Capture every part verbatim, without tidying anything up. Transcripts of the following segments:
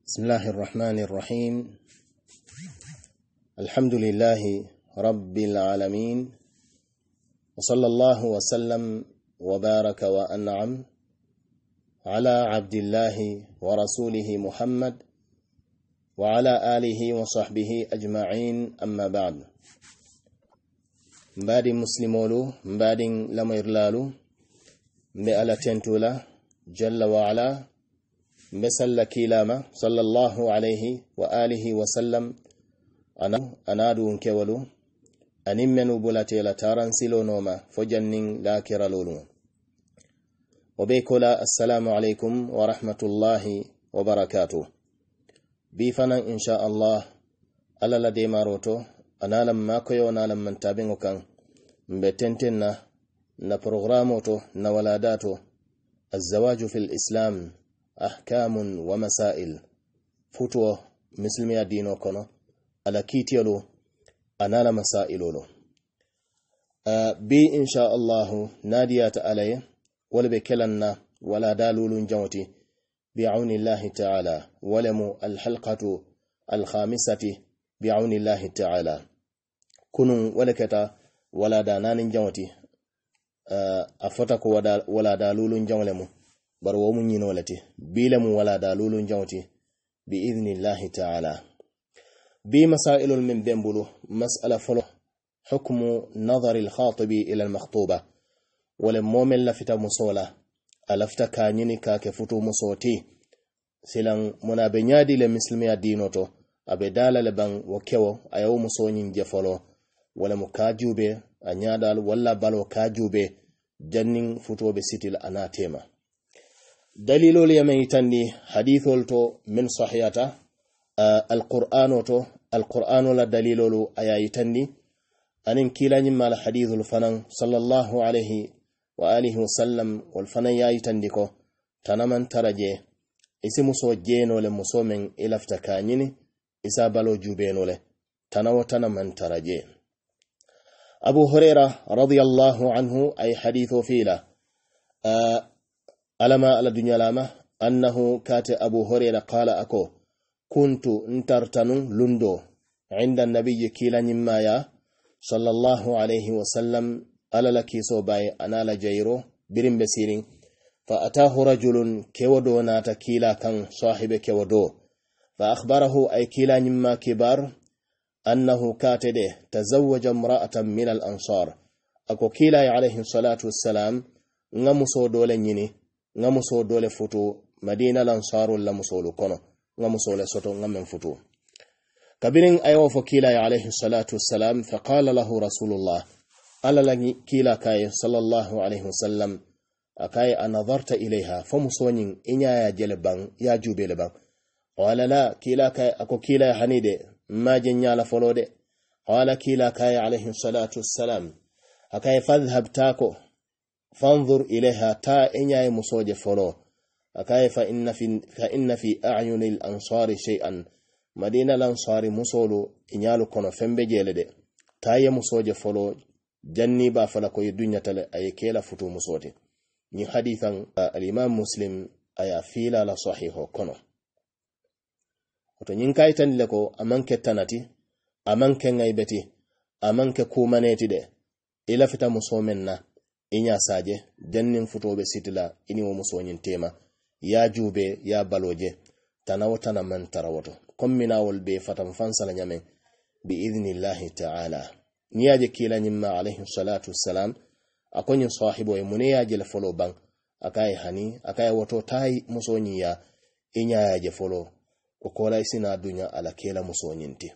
بسم الله الرحمن الرحيم. الحمد لله رب العالمين، وصلى الله وسلم وبارك وأنعم على عبد الله ورسوله محمد وعلى آله وصحبه أجمعين. أما بعد، مبادئ مسلمولو مبادئ لما يرلالو مبألة تنتولا جل وعلا مسل كيلاما صلى الله عليه وآله وسلم أنا أنادو كولو أنمنو بلاتي لتاران سيلو نوما فجنن لا كرالولو وبيكولا السلام عليكم ورحمة الله وبركاته. بيفنا إن شاء الله ألا لدي ماروتو أنا لما كيو أنا لما نتابعو كان مبتنتنا نبروغراموتو نولاداتو الزواج في الإسلام أحكام ومسائل فتوى مسلمي دينو كنو على كيتيلو أنا مسائلولو أه بي إن شاء الله ناديات علي ولا بكلنا ولا دالول جوتي بعون الله تعالى ولم الحلقة الخامسة بعون الله تعالى كنوا ولكتا ولا دانان جوتي أه أفتك ولا دالول جولمو barwo mun yino lati bila mu wala dalulun jawti bi idnillahi ta'ala. bi masailul min bembulu mas'ala folo hukmu nadhari al-khatibi ila al-makhtuba wala mu'min lafita musola alafta kanyini ka ke futu musoti silan muna benyadi le muslimiya dinoto abe dala le ban wokewo ayaw musonyin je folo wala mukajube anyadal wala balo kajube jannin futobe sitil anatema. دليل يمن تني حديث تو من صحيحة آه القرآن تو القرآن لا دليل له آية تني أن كلا نما الحديث الفنان صلى الله عليه وآله وسلم والفنان ياي تنديكو تنمن ترجي اسم سوجين ولا مسومن إلى افتكانيني إسابلو جوبين ولا تنو تنمن ترجي. أبو هريرة رضي الله عنه أي حديث فيلا آه ألما على الدنيا لما أنه كات أبو هريرة قال أكو كنت انترتن لندو عند النبي كيلا نمايا صلى الله عليه وسلم ألا لكي صوباي أنا لجيرو برم بسيرين فأتاه رجل كودو نات كيلا كان صاحب كودو فأخبره أي كيلا نما كبار أنه كاتده تزوج امرأة من الأنصار أكو كيلا عليه الصلاة والسلام نمسو دولنيني ngamuso dole futu madina lansaru la musolu kono ngamuso le soto ngamen futu kabirin ayo fo kila ya alayhi salatu wassalam fa qala lahu rasulullah ala lagi kila kay sallallahu alayhi wasallam akay anadharta ilayha famusonin inya ya jelban ya jube le ban wala la kila kay ako kila hanide ma jenya la folode wala kila kay alayhi salatu wassalam akay fadhhab tako فانظر إليها تا إنياي مسوجة فلو أكاي فإن في, فإن في أعين الأنصار شيئا مدينة الأنصار مسولو إنيالو كونو فنبجيلد تا يمسوجة فلو جني بافلكو الدنيا تل أي كيلا فتو مسوجة. ني حديثا الإمام مسلم أي فيلا لصحيحو كونو وتو نينكاي تنلكو أمانك تناتي أمانك غيبتي أمانك كومانيتي دي إلا فتا مسومنا inya saje jannin futobe sitila ini wo musonyin tema ya jube ya baloje tanawata na man tarawato kommina wol be fatam fansala nyame bi idnillahi ta'ala. niyaje kila nyimma alayhi salatu wassalam akonyin sahibo e muniya je folo bang akai hani akai woto tai musonyi ya inya yaje folo ko kola isina dunya ala kila musonyinti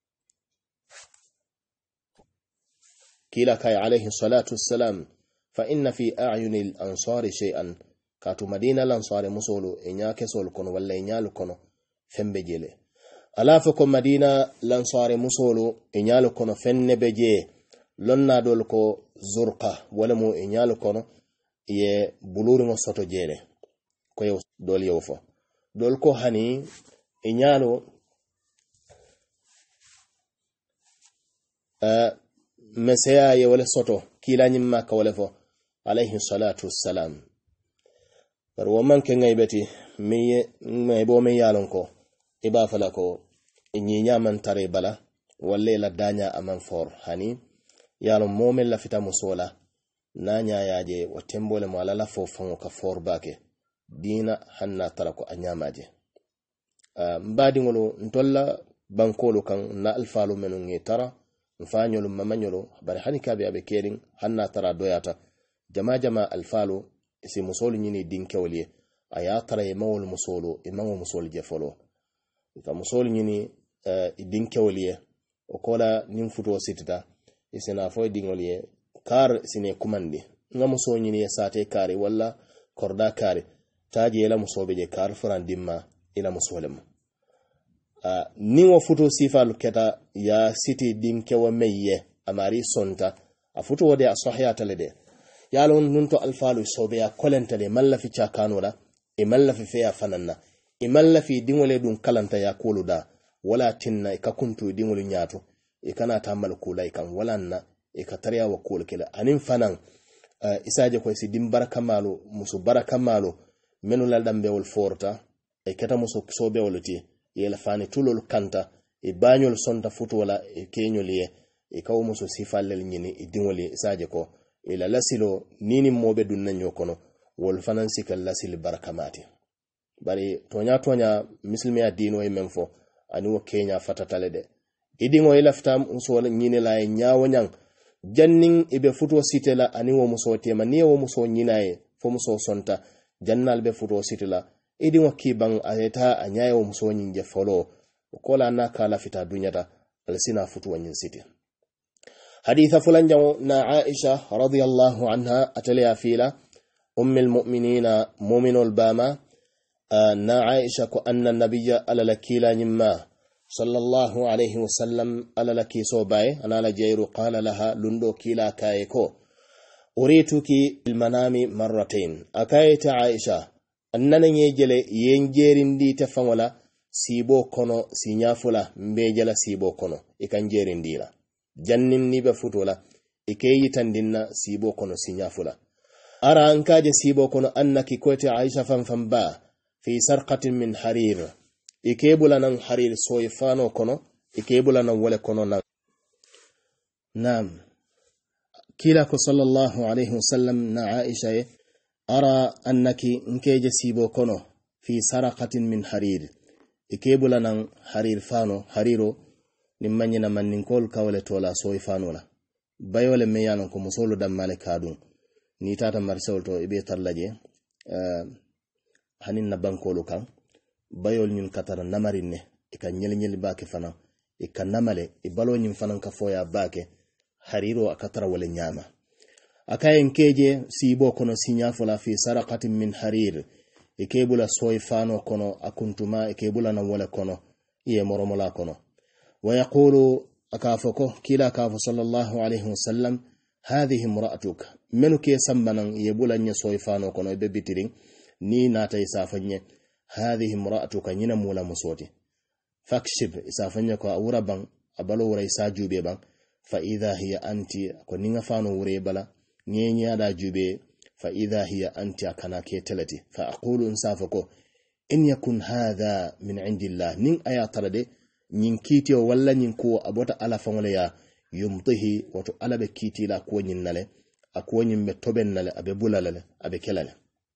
kila kai alayhi salatu wassalam فإن في أعين الأنصار شيئا كاتو مدينة الأنصار مسولو إنيا كسول كونو ولا إنيا لكونو فنبجيلي ألا فكم مدينة الأنصار مسولو إنيا لكونو فنبجي لنا دولكو زرقة ولمو إنيا لكونو يه بلور مصوتو جيلي كويو دول يوفو دولكو هني إنيا لو أه مسيا يولي صوتو كيلا نما كولفو عليه الصلاة والسلام. Barwo man ke ngaybeti mi ngaybo me yalonko iba fala ko nyinya man tare bala walle la danya aman for hani yalo momen la fita musola nanya yaje o tembole mo ala la fo fango ka for bake dina hanna tara ko anyamaje uh, mbadi ngolo ntolla bankolo kan na alfalu menu ngi tara mfanyolo mamanyolo bari hani kabe abe kering hanna tara doyata jama jama alfalu isi musolu nyini dinkewliye aya tara e mawol musolo e mawo musol je folo ka musol nyini uh, dinkewliye o kola nim futo sitita isina fo dingoliye kar sine kumandi nga muso nyini sate kare walla korda kare taji ela musobe je kar furan dimma ila musolem uh, ni wo futo sifal keta ya siti dinkewa meye amari sonta a futo wode a sahya talede yalon nunto alfalu sobe ya kolentale mallafi chakanola e mallafi feya fananna e mallafi dingole dun kalanta ya koluda wala tinna ka kuntu dingolu nyato e kana tamal kulai kan walanna e ka tarya wa kul kila anin fanan uh, isaje ko si dim baraka malo musu baraka malo menu la dambe wol forta e keta musu sobe wolati e la fani tulol kanta e bañol sonta futu wala e kenyoli e kaw musu sifallel nyini e dingoli isaje ko e la lasilo nini mobe dunna nyokono wol fanan sikal lasil barakamati bari tonya tonya muslimiya dino e memfo ani wo kenya fatatale de idingo ila ftam uso nyine la e nyaawo nyang janning ibe futo sitela ani wo muso tema ni wo muso nyinae fo muso sonta jannal be futo sitela idingo kibang ayeta anyaye wo muso nyinje folo kola na kala fita dunyata alsina futo nyin siti haditha fulan jaw na Aisha radhiyallahu anha ataliya fila ummul mu'minina mu'minul bama na Aisha ko anna nabiyya ala lakila nyimma صلى الله عليه وسلم على لكي صوباي أنا لجير قال لها لندو كيلا كايكو أريتك المنام مرتين أكايت عائشة أننا يجل ينجيرين دي تفنولا سيبو كونو سينيافولا مبيجل سيبو كونو إكان جيرين دي لا جنن نيبا فتولا إكي يتندن سيبو كونو سينيافولا أرى أنكاج سيبو كونو أنك كويت عائشة فنفنبا في سرقة من حرير ikebula nan harir soifano kono ikebula nan wale kono nan nam kila ko sallallahu alaihi wasallam na Aisha ara annaki nkeje sibo kono fi saraqatin min harir ikebula nan harir fano hariro nimanyina manninkol kawle tola soifano la bayole meyanon ko musolo dam malekadun ni tata marsol to ibe tarlaje uh, hanin na bankolu kan bayol ñun katara namarine e ka nyel nyel baake fana e ka namale e balo ñun fana ka foya baake hariro akatara wala nyama akayen keje sibo kono sinya fola fi saraqatin min harir e kebula soy fano kono akuntuma e kebula na wala kono iye moromola kono wa yaqulu akafako kila kafu sallallahu alaihi wasallam hadhihi imra'atuk menuke sambanan yebula nya soy fano kono be bitirin ni nata isafanye هذه امرأتك نينا مولا مسوتي فاكشف إسافنيا كو أوربان أبالو وري ساجو بيبان فإذا هي أنت كنينا فانو وري بلا نينيا دا جوبي فإذا هي أنت أكناكي تلتي فأقول إنسافكو إن يكن هذا من عند الله نين آيا تردي نين كيتي ولا نين كو أبوتا ألا فنوليا يمطه وتو ألا بكيتي لا كو نين نالي أكو نين بتوبن نالي أبي بولا لالي أبي كلالي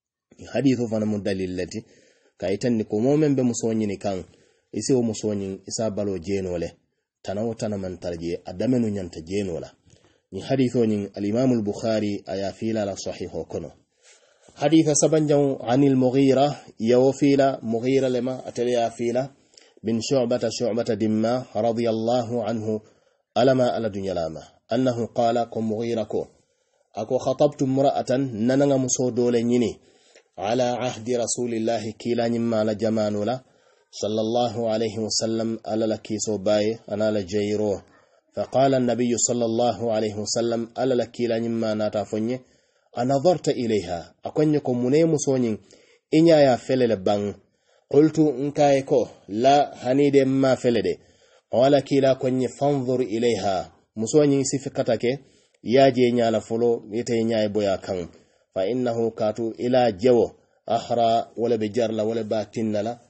حديث فانا دليل التي kaitan ni ko momen be musonyi ni kan isi o musonyi isa balo jenole tanawo tanaman tarje adamenu nyanta jenola ni haditho ni al-Imam al-Bukhari aya fila la sahiho kono haditha sabanjaw anil Mughira yawfila Mughira lema ataliya fila bin Shu'bata Shu'bata dimma radiyallahu anhu alama ala dunyalama annahu qala kum Mughira ko ako khatabtu imra'atan nananga musodole nyini على عهد رسول الله كيلا نما على جمانولا صلى الله عليه وسلم على لكيسو باي أنا لجيرو فقال النبي صلى الله عليه وسلم على لكيلا نما ناتافني أنظرت إليها أكون يكون منيم سونين إنيا يا فلل بان قلت انكايكو لا هنيد ما فلد قال كيلا كوني فانظر إليها مسونين سفكتك يا جينيا لفلو يتينيا بويا كان فإنه كاتو إلى جو أخرى ولا بجرلا ولا باتنلا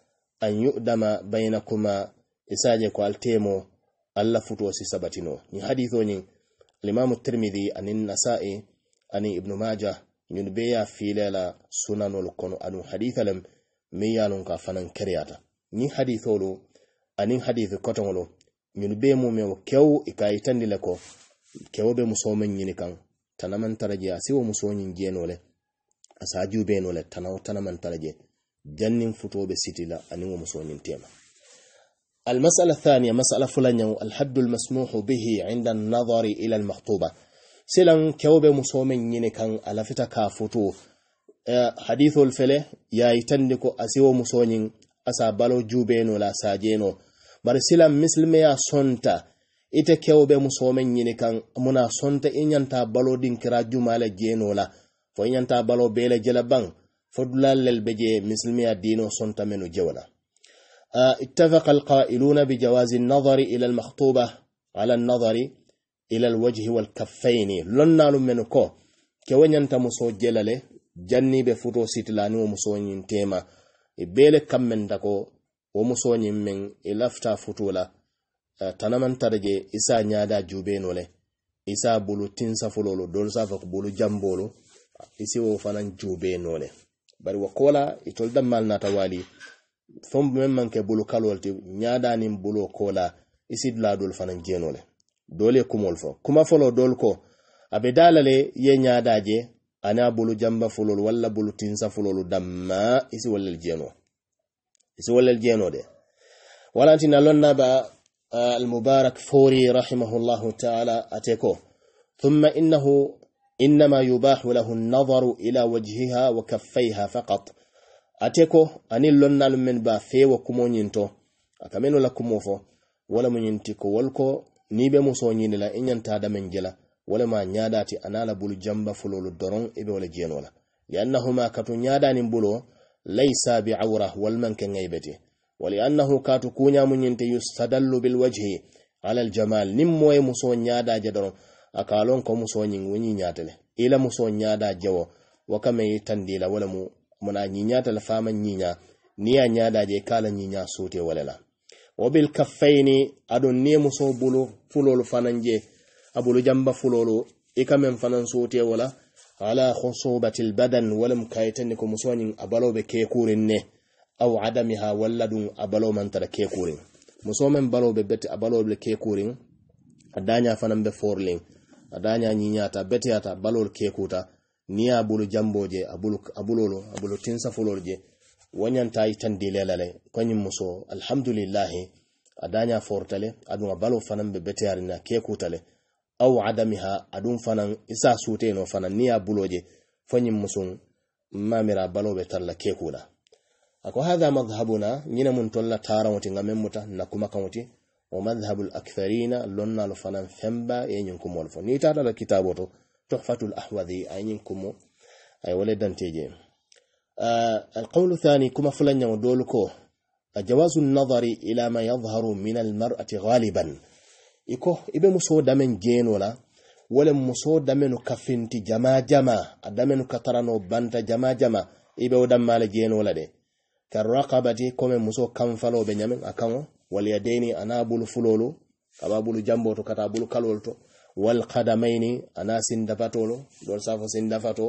an yu'dama bainakuma isaje ko altemo alla futo si sabatino ni haditho ni al-imam at-tirmidhi anin nasa'i ani ibn majah ñun beya filela sunanol kono anu hadithalam miyalon ka fanan keriyata ni haditholu anin hadith kotongolo ñun be mu mew kew ikay tandile ko kewbe musomen ñini kan tanaman taraje asiwo musoñin jenole asa jubenole tanaw tanaman taraje jannin futobe sitila anin wo musoñin tema. المسألة الثانية مسألة فلانيو الحد المسموح به عند النظر إلى المخطوبة سلان كوبه مسومن يني كان على فتا كافوتو حديث الفله يا يتندكو اسيو مسونين اسا بالو جوبينو لا ساجينو بار سلام مسلم يا سونتا ite kewbe musomen yini kan muna sonta inyanta balo din kira jumala jeno la fo inyanta balo bele jela bang fodulal lel beje muslimiya dino sonta menu jewla. اتفق القائلون بجواز النظر إلى المخطوبة على النظر إلى الوجه والكفين لنا منكو كوين ينت مسو جلله جني بفوتو سيتلاني ومسو ينتيما إبيل كم من دكو ومسو يمين إلافتا فوتولا تنمن ترجي إسا نيادا جوبينو له إسا بولو تنسا فلولو دولسا فك بولو جنبولو إسي وفنان جوبينو له bari wakola itol damal natawali fom memman ke bulu kalolti nyaada nim bulu kola isid la dol fanan jenole dole kumol fo kuma folo dol ko abe dalale ye nyaada je ana bulu jamba fulol walla bulu tinsa fulol damma isi wallal jeno isi wallal jeno de walantina lonna ba al-mubarak furi rahimahullahu ta'ala ateko thumma innahu إنما يباح له النظر إلى وجهها وكفيها فقط أتكو أني لنا من بافي وكمونينتو أكمنو لكموفو ولا منينتكو ولكو نيبه مسونين لا إن ينتاد من جلا ولا ما نياداتي أنا لبول جنب فلول الدرون إبه ولا جينولا لأنهما كتو نيادان بلو ليس بعورة والمن كنغيبتي ولأنه كاتو كونيا منينتي يستدل بالوجه على الجمال نموي مسون نيادا جدرون akalon ko muso nyin woni nyaatale ila muso nyaada jawo wakame tandila wala mu muna nyinyata la fama nyinya niya nyaada je kala nyinya sote wala la wabil kaffaini adon ne muso bulu fulolu fananje abulu jamba fulolu ikame fanan sote wala ala khusubatil badan wala mukaytan ko muso nyin abalo be ke kurin ne aw adamiha walladun abalo man tara ke kurin muso men balo be beti abalo be ke kurin adanya fanan be forling adanya nyinyata betiyata balol kekuta niya bulu jamboje abulu abulolo abulu tinsa fulolje wanyanta itandi lelale konyim muso alhamdulillah adanya fortale adun balo fanan be betiyarina kekutale aw adamiha adun fanan isa sute no fanan niya buloje fanyim muso mamira balo be talla kekula ako hadha madhhabuna nyina mun tolla tarawati ngamemuta nakuma kamoti ومذهب الأكثرين لنا لفنان فنبا ينكم والفو نيتا على كتابه تحفة الأحوذي أينكم أي ولدن تيجي آه القول الثاني كما فلن يودولكو جواز النظر إلى ما يظهر من المرأة غالبا إكو إبه مسو دمن جين ولا ولا مسو دمن كفنتي جما جما دمن كترانو بانتا جما جما إبه ودم مال جين ولا دي كالرقبة كما مسو كنفلو بنيامن أكامو واليدين أنا بول فلولو أبا بول جامبو تو كتا بول كالولتو والقدمين أنا سندفتولو دول سافو سندفتو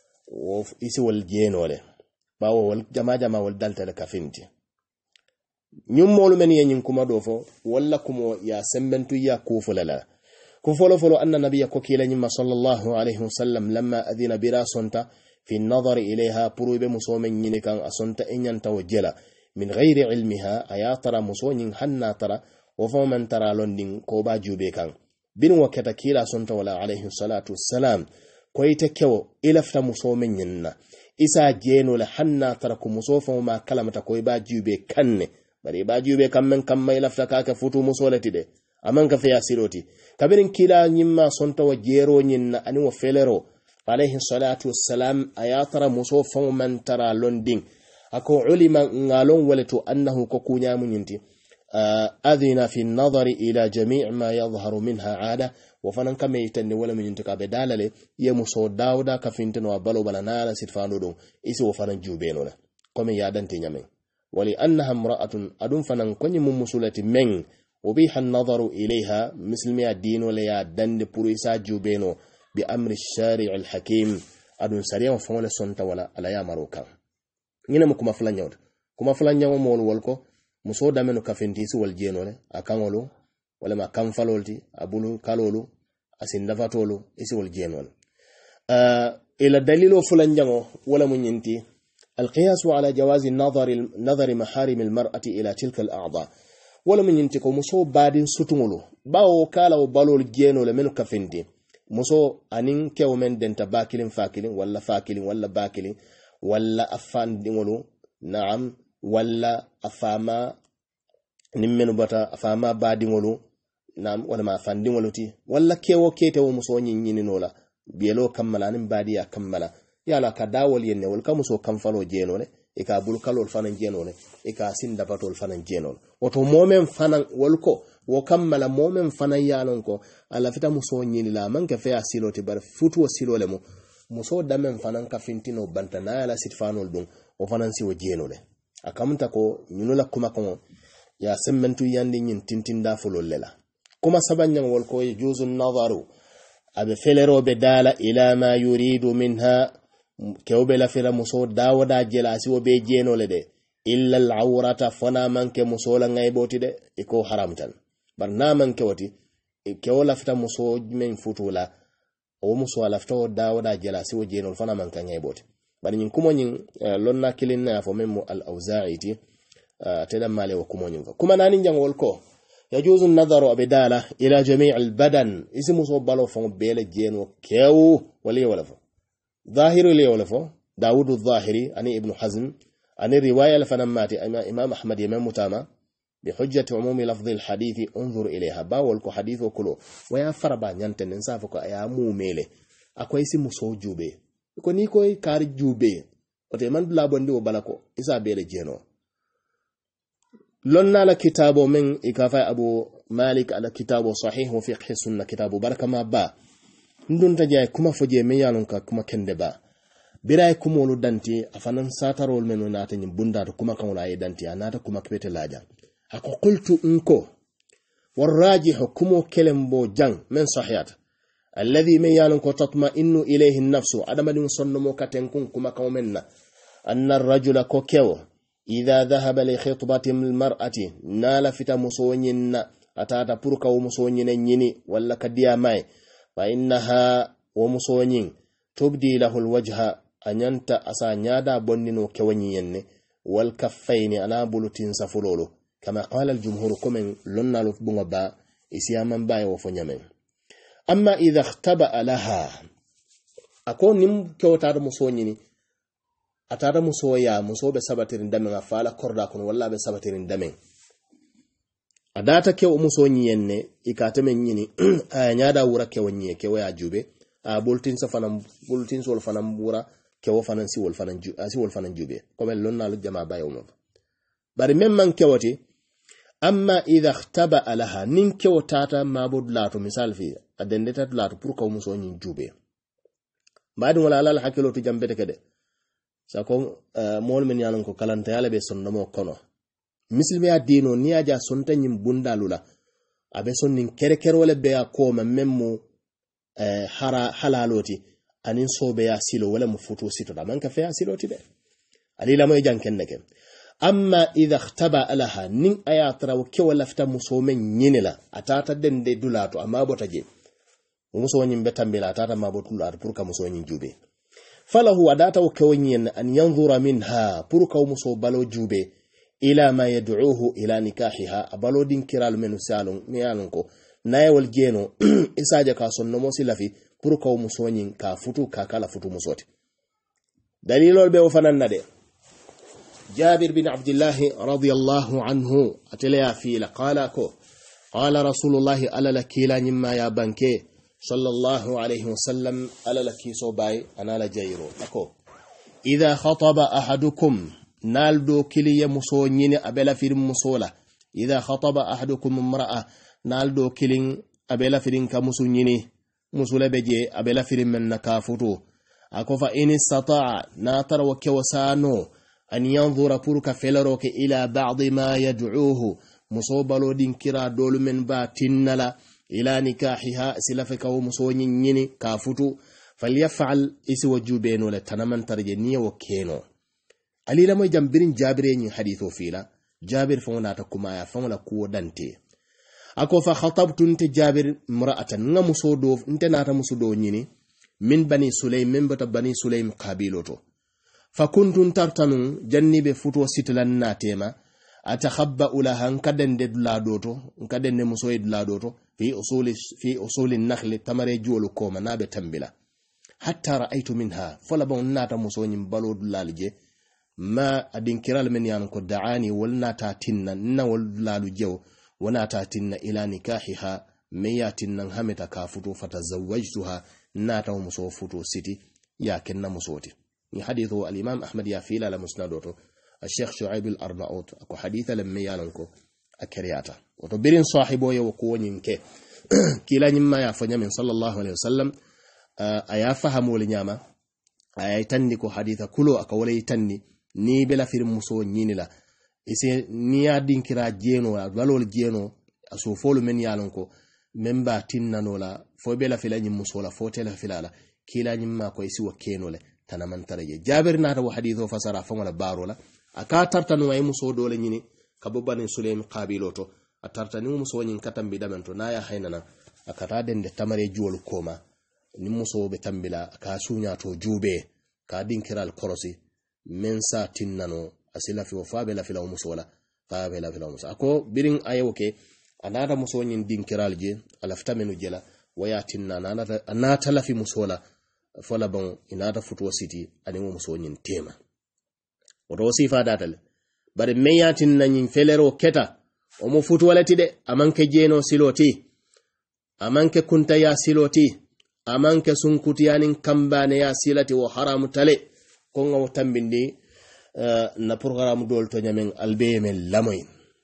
وإسي والجينولي باو والجما جما والدالتا لكافينتي ñum molu men yeñin kuma do fo walla kumo ya sembentu ya kufulala kufolo folo anna nabiyya ko kila nyima sallallahu alayhi wasallam lamma adina bira sonta fi an-nazar ilayha purube musomen nyini kan asonta enyanta wajela min ghairi ilmiha ayatara musonin hanna tara wa faman tara londin ko ba jube kan bin wakata kila sonta wala alayhi salatu wassalam ko ite kewo ilafta musomen nyinna isa jeno la hanna tara ko musofo ma kalamata ko ba jube kanne bari ba jube kammen kamma ilafta kaka futu musolati de aman ka fiya siroti kabirin kila nyimma sonta wa jero nyinna ani wa felero alayhi salatu wassalam ayatara musofo man tara londin ako ulima ngalon waleto annahu ko kunya munyinti adhina fi an-nazari ila jami' ma yadhharu minha aada wa fanan kame yitanni wala munyinti ka be dalale ye muso dawda ka fintino balo bala nala sitfando do isi wo fanan jubeno la comme ya dante nyame ولأنها امرأة أدون فنن كوني من مسولة من وبيح النظر إليها مثل ما الدين ولا دند برويسا جوبينو بأمر الشارع الحكيم أدون سريع وفمول سنتا ولا على يا مروكا نينا مكما فلان يود كما فلان يوم مول والكو مسو دامنو كافنتيسي والجينو له أكانولو ولا ما كان فلولتي أبولو كالولو أسين دفاتولو إسي والجينو آه إلى دليل فلان يوم ولا من ينتي القياس على جواز النظر نظر محارم المرأة إلى تلك الأعضاء ولا من ينتكو مسو بعدين ستمولو باو كالا وبالو الجينو لمنو كفنتي مسو أنين كيو من دنت باكلين فاكلين ولا فاكلين ولا باكلين ولا أفان دينولو نعم ولا أفاما نمنو بتا أفاما بعدينولو نعم ولا ما أفان دينولو تي ولا كيو كيتو مسو نيني نولا بيلو كملا نم بعديا كملا yala ka dawol yenne wol kamuso kamfalo jenole e ka bulkalol fanan jenole e ka sinda batol fanan jenole woto momen fanan wolko wo kammala momen fanan yalon ko ala fita muso nyini la manka fe asiloti bar futu wasilole mo muso damen fanan ka fintino bantana ala sitfanol dum o fanan si wo jenole akamta ko nyunula kuma ko ya semmentu yandi nyin tintinda fulol lela kuma sabanyang wolko e juzun nazaru abe felero be dala ila ma yuridu minha kewbe la fira muso dawada jela si wo be jenole de illa al-awrata fana manke muso la ngay boti de iko haram tan bar na manke wati kewo la fita muso men futula o muso la fita dawada jela si wo jenol fana manke ngay boti bar nyin kumo nyin lonna kilin na fo memo al-awza'i ti tedam male wo kumo nyin kuma nani jangol ko yajuzu an-nadharu abdala ila jami' al-badan ismu so balo fo bele jeno kewu wali wala fo ظاهر لي ولفو داود الظاهري أني ابن حزم أني الرواية لفنماتي إمام أحمد يمام متاما بحجة عموم لفظ الحديث انظر إليها باولكو حديث وكلو ويا فربا نيانتن ننسافكو أيا مو ميلي أكو يسي مسو جوبي يكو نيكو كاري جوبي وتي من بلا بندي وبالكو إسا بيلي جينو لنا لكتابو من إكافة أبو مالك على كتابو صحيح وفقه السنة كتابو بركة ما با ndun ta jay kuma foje me yalon ka kuma kende ba biray kuma lu danti afanan satarol menu nata nyim bunda to kuma kan wala danti anata kuma kpete laja ako qultu unko warajih hukumu kelembo jang men sahiyat alladhi me yalon ko tatma innu ilayhi an-nafsu adama din sonno katen kun kuma kan menna anna ar-rajula ko kewo idha dhahaba li khitbati al-mar'ati nala fita musonyinna atata purka wo musonyine nyini walla kadiya mai فإنها ومسونين تبدي له الوجه أنينت أسانيادا بنينو كونيين والكفين أنا بلوتين سفلولو كما قال الجمهور كمن لنا لفبنغبا إسياما باي وفنيمين أما إذا اختبأ لها أكون نم كوتار مسونيني أتار مسويا مسو بسبتين دمين فالا كرداكن ولا بسبتين دمين adata ke o muso nyenne ikateme nyini anyada wura ke wonye ke waya jube a bultin sa fanam bultin sol fanam wura ke wo fanan si wol fanan ju asi wol fanan jube comme lonna lu jama bayo mo bari memman ke woti amma idha ikhtaba alaha nin ke wotata mabud lato misal fi adendeta lato pour ko muso nyin jube badi wala ala hakilo to jambe de kede sa ko mol men yalan ko kalanta yala be sonno mo kono misilme ya dino ni aja sonta nyim bundalula abe sonnin kerekere wala be ko ma memmu eh, hara halaloti anin sobe ya silo wala mu futu sito da man ka fe ya siloti de alila moy janken neke amma idha ikhtaba alaha nin ayatra ke wala fta musomen nyinila atata dende dulato amma botaje muso nyim betambila atata mabotu lar pour ka muso nyin jube falahu adata o kewnyen an yanzura minha pour ka muso balo jube ila ma yad'uhu ila nikahiha abalodin kiral menu salon miyalon ko nayewol jeno isaje ka sonno mo silafi pour ko musonyin ka futu ka kala futu musoti dalilol be o fanan nade Jabir bin Abdullah radiyallahu anhu atala fi laqala ko qala rasulullah ala lakila nyimma ya banke sallallahu alayhi wasallam ala lakiso bay anala jayro ako idha khataba ahadukum naldo kiliya muso nyini abela firin musola idha khataba ahadukum imra'a naldo kilin abela firin ka musu nyini musula beje abela firin men nakafuto akofa in istata'a na tarwa kewsano an yanzura purka felaroke ila ba'di ma yad'uhu musobalo din kira dolu men ba tinnala ila nikahiha silafika wa musonyi nyini ka futu falyaf'al isi wajubeno la tanaman tarje niya wa keno alila moy jambirin jabire nyi hadithu fila jabir fona ta kuma ya fona ku dante ako fa khatabtu nte jabir imra'atan nga musodo nte nata musodo nyini min bani sulaym min bata bani sulaym qabiloto fa kuntu tartanu jannibe futu sitlan natema atakhabba ulaha nkaden de ladoto nkaden de musoyd ladoto fi usuli fi usuli an-nakhl tamare julu koma nabe tambila hatta ra'aytu minha fala bon nata musonyim balod lalje ma adinkiral men yan ko da'ani wal nata tinna na wal lalu jew wana ta tinna ila nikahiha mayatin nan hamita ka futo fatazawwajtuha nata muso futo siti ya kenna musoti ni hadithu al-imam ahmad ya fila la musnadoto الشيخ شعيب الأرناؤوط أكو حديثة لما يالنكو أكرياتا وتبرين صاحبه يوكو نينكي كلا نما يافنيا من صلى الله عليه وسلم أيا فهموا لنياما أيا يتنكو حديثة كلو أكو ولا يتني ni bela fir muso nyini la ise niya dinkira jeno walol jeno aso folu men yalonko memba tinnano la fo bela fila nyi muso la fo tela filala kila nyimma ko isi wakeno le tanaman taraje jabir na taw hadithu fasara fa wala barola aka tartanu way muso dole nyini kabubani sulaim qabiloto atartani muso nyin katambi damento na ya haynana akata dende tamare juwol koma ni muso be tambila aka sunya to jube ka dinkiral korosi men sa tinnano asila fi wafa bela fila musola fa bela fila muso ako birin ayoke anata muso nyin dinkiral je alafta menu jela waya tinna anata anata la fi musola fola bon inata futu city ani muso nyin tema odo sifa datal bare meyatin nanyin felero keta o mo futu walati de amanke jeno siloti amanke kunta ya siloti amanke sunkuti yanin kambane ya silati wa haram tale konga mo tambindi uh, na programme dol to nyamen albeyemel lamoy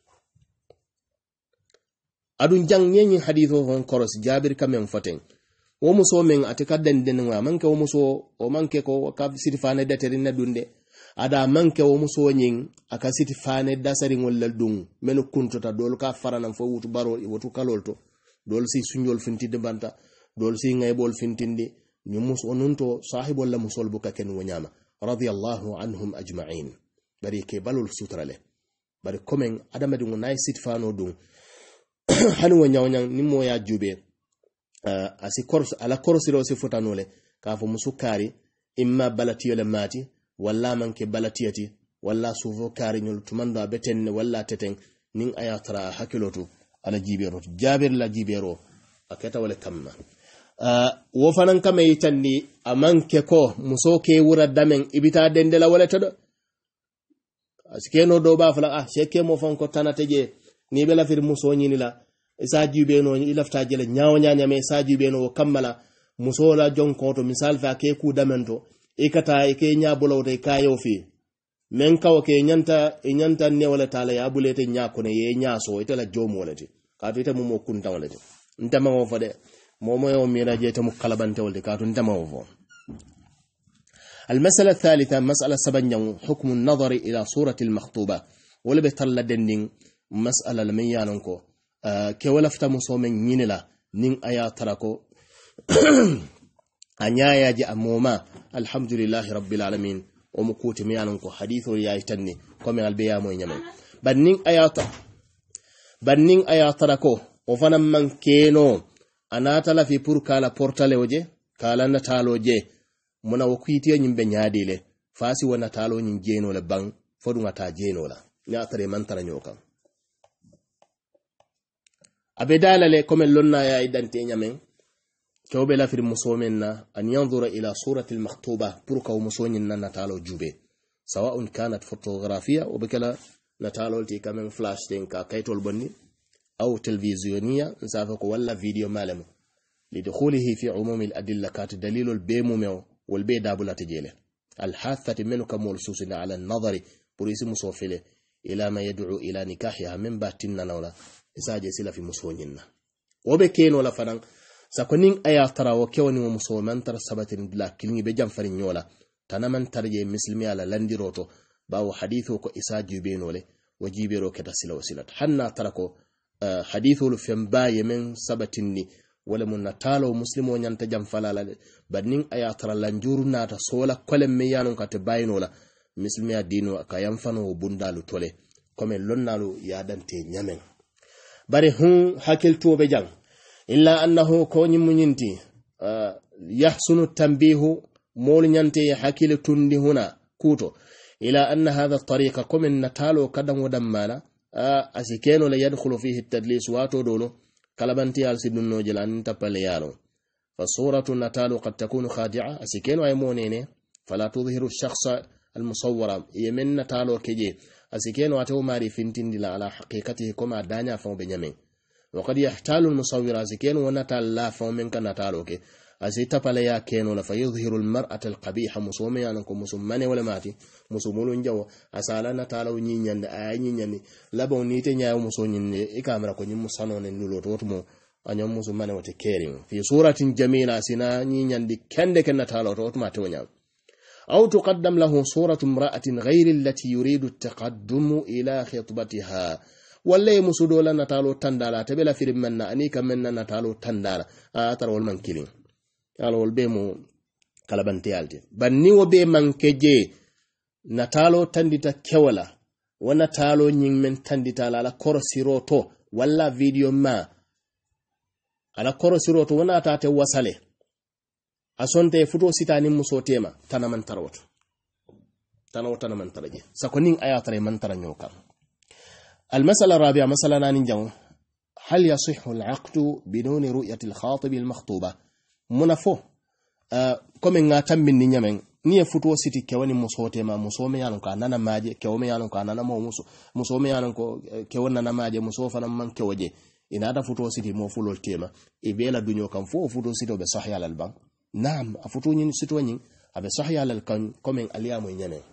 adun jang nyenyi haditho hon koros jabir kamen foten wo muso men atika den wa manke wo muso o manke ko ka sitifane dateri na dunde ada manke wo muso nyin aka sitifane dasari ngol dum menu kuntota dol ka farana fo wutu baro wutu kalolto dol si sunjol fintinde banta dol si ngaybol fintinde ni muso onunto sahibol la musol buka ken wonyama radiyallahu anhum ajma'in bari ke balul sutrale bari komen adama dingo nay sitifano dum hanu wonyawnyang ni mo ya jube uh, asi kors ala korsiro si fotanole ka fo musukari imma balatiyo le mati walla manke balatiyati walla suvo kari nyol tumanda beten walla teten nin ayatra hakilotu ala jibero jabir la jibero aketa wala kamma uh, wo fanan kame yitanni amanke ko musoke wura damen ibita dendela wala todo askeno do ba fala ah seke mo fon ko tanateje ni bela fir muso nyini la isa jube no ni lafta jele nyaaw nyaanya me isa jube no kammala muso la jonko to misal fa ke ku damento e kata e ke nyaabolo de kayo fi men kaw ke nyanta e nyanta ne wala tala ya bulete nyaako ne ye nyaaso ite la jomo wala ti ka to ite mo mo kunta wala ti ntama wo fade mo mo yo mira je to mu kalabante wala ka to ntama wo. المسألة الثالثة مسألة سبنيا حكم النظر إلى صورة المخطوبة ولا بتلا دندين مسألة لمن يانكو أه كولفت مصومن ينلا نين أيا تركو أنيا يجي أموما الحمد لله رب العالمين ومكوت ميانكو حديث يا يتني كم البيا موينيا بنين أيا تر بنين أيا تركو وفنا من كينو أنا تلا في بوركالا بورتالي وجه كالا نتالو جه muna wakuitiya nyimbe nyaadile fasi wana talo nyin jeno le bang fodu ngata jeno la nya tare mantara nyoka abedala le comme lonna ya idante nyamen kewbe la fir musomenna an yanzura ila surati al-makhtuba burka musonin na talo jube sawa'un kanat photographiya o bekala natalo ti kamen flash den ka kaytol bonni aw televisioniya nsafa ko wala video malamo lidukhulihi fi umum al-adilla kat dalilul bemumeo والبيت دابلا تجيله الحاثة منه كمول سوسنا على النظر بريس مصوفله إلى ما يدعو إلى نكاحها من باتنا نولا إساجي سلا في مسونينا وبكين ولا فرن سكونين أيا ترى وكوني ومسومان ترى سبتين بلا كلني بجام فرنيولا تنامن ترجي مسلمي على لنديروتو bawo hadithu ko isa jibenole wajibero keta sila wasilat hanna tarako uh, hadithu lu femba yemen sabatinni wala mun natalo muslimo nyanta jam falala badnin ayatara lanjuru nata sola kolem me yanon ka te bayinola muslimi adino ka yamfano bundalu tole comme lonnalu yadante nyamen bari hun hakiltu be jang illa annahu ko nyimunyinti uh, yahsunu tanbihu mol nyante hakil tundi huna kuto ila anna hadha at-tariqa comme natalo kadan wadamala uh, asikeno la yadkhulu fihi at-tadlis wato dolo kalabanti al sidunno jilan tapale yalo fa suratu natalu qad takunu khadi'a asikeno ay monene fala tudhiru ash-shakhsa al-musawwara yemen natalo keje asikeno ato mari fintindila ala haqiqatihi kama danya fa be nyame wa qad yahtalu al-musawwira asikeno wanatal la fa men kan natalo ke asita pale ya keno la fayudhiru al-mar'ata al-qabiha musumi yanko musumane wala mati musumulun jaw asala natalo nyinyande ay nyinyande labo nite nyaaw musonyinde ikamra ko nyim sanone nulo totumo anyam musumane wote kering fi suratin jamila sina nyinyande kende ken natalo totuma tonya أو تقدم له صورة امرأة غير التي يريد التقدم إلى خطبتها ولا يمسدو لنا تالو تندالا تبلا في رمنا أني كمنا نتالو تندالا أترى والمن كيلين قالوا البيمو كالبنتيالتي بني وبي من كجي نتالو تندتا كولا ونتالو نين من تندتا على كورسيروتو ولا فيديو ما على كورسيروتو وناتاتي وصله asonte futo sitani muso tema tanaman tarawto tanaw tanaman taraje sakonin ayatare man taranyoka المسألة الرابعة مسألة نانجاو هل يصح العقد بدون رؤية الخاطب المخطوبة منفو أه كومن غاتم من نيامن ني فوتو سيتي كيوني muso tema muso me yanon ka nana maje kewme yanon ka nana mo muso muso me yanon ko kewon nana maje muso fana man kewoje ina da futo siti mo fulol tema e bela dunyo kan fo futo sito be sahya al bank نعم أفتوني ستوانين أبي صحيح على الكون كمن اليوم ينام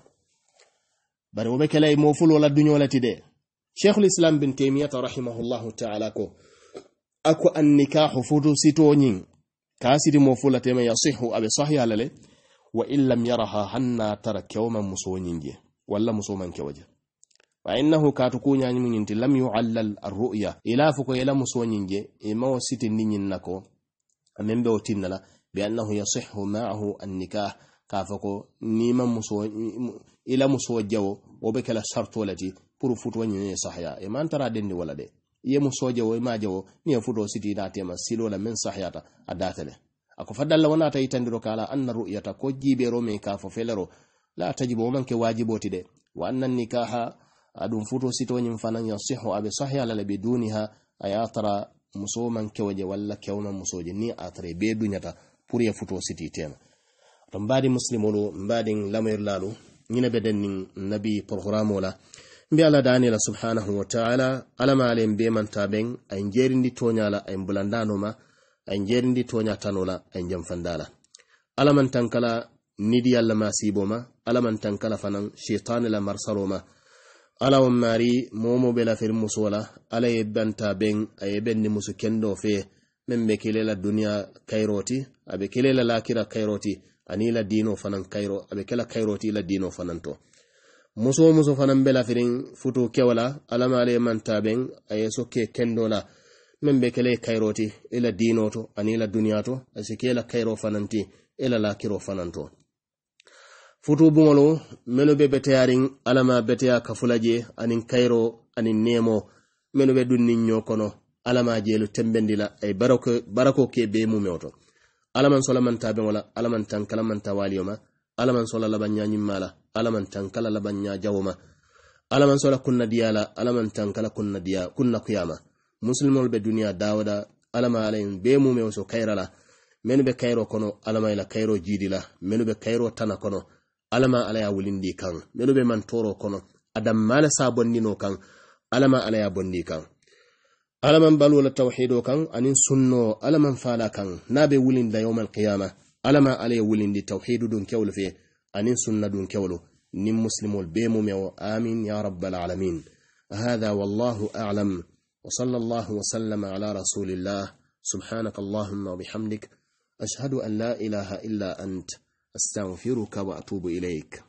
بل وبكلا موفول ولا الدنيا ولا تدي شيخ الإسلام بن تيمية رحمه الله تعالى كو أكو النكاح فدو ستوانين كاسد موفول تيمية يصح أبي صحيح على لي وإن لم يرها حنا ترك يوما مسوانين جي ولا مسوما كوجه فإنه كاتكون يعني من ينتي لم يعلل الرؤية إلا فكو إلا مسوانين جي إما ستين نين نكو أمين بوتين لا بأنه يصح معه النكاح كافكو نيما مسو إلى مسو جو وبكلا شرط ولتي pour futo ni sahya e man tara denni wala de ye muso jo e ma jo ni futo siti date ma silo la men sahyata adatale ako fadalla wana ta itandiro kala anna ru'yata ko jibero me ka fo felero la tajibu man ke wajiboti de wa anna nikaha adum futo sito ni fanan yasihu abi sahya la biduniha ayatara muso man ke waje walla kewna musoje ni atre be dunyata pour ya futo siti tema to mbadi muslimolo mbadi lamayr lalu nyina beden nabi programme wala mbi ala dani la subhanahu wa ta'ala alama ale mbe man taben ay jerindi tonyala ay bulandano ma ay jerindi tonya tanola ay jamfandala alaman tankala nidi yalla masiboma alaman tankala fanan shaytan la marsaloma ala wa mari momo bela fir musola ala yebanta ben ay benni musu kendo fe membe kelela dunya kairoti abe kelela lakira kairoti anila dino fanan kairo abe kala kairoti la dino fananto muso muso fanan bela firin futu kewala alama ale man taben ayeso ke kendola membe kele kairoti ila dinoto anila dunyato asikela kairo fananti ila lakiro fananto futu bungolo meno be beteyarin alama beteya kafulaje anin kairo anin nemo meno be dunni nyokono alama jelu tembendila ay barako barako ke be mumewto alaman solaman taben wala alaman tan kalaman tawaliyoma alaman sola labanya nyimala alaman tankala labanya jawma alaman sola kunna diyala alaman tankala kunna diya kunna qiyama muslimol be duniya dawada alama alayn be mume so kayrala menu be kayro kono alama ila kayro jidila menu be kayro tana kono alama alaya wulindi kan menu be man toro kono adam mala sabondino kan alama alaya bondi kan alaman balula tawhido kan anin sunno alaman fala kan nabe wulinda yawmal qiyama alama alaya wulindi tawhidu dun kewlo fe anin sunna dun kewlo nim muslimol be mumewo amin ya rabbal alamin هذا والله أعلم وصلى الله وسلم على رسول الله سبحانك اللهم وبحمدك أشهد أن لا إله إلا أنت أستغفرك وأتوب إليك